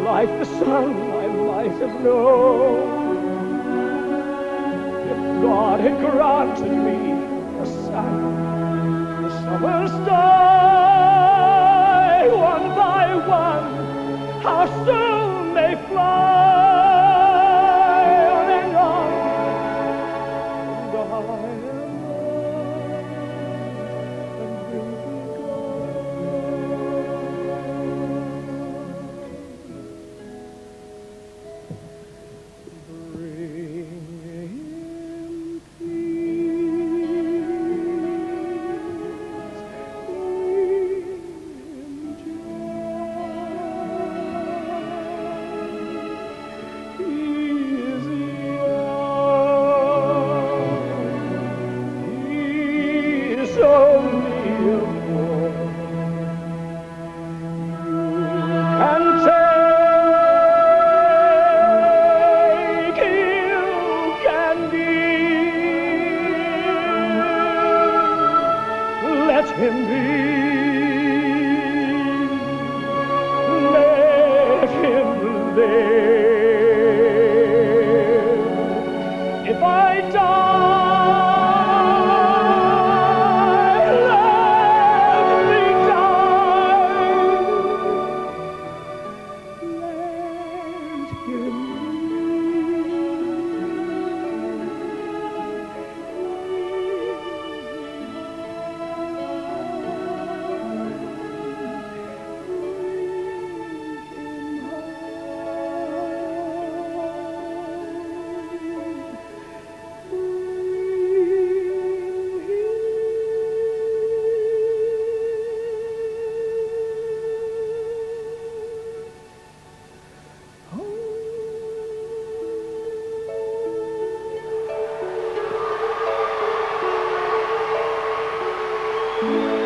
like the sun I might have known. If God had granted me the sun, the summer's day, one by one, how soon they fly on and on, and I am and will be let him be, let him live. If I die, let me die. Let him live.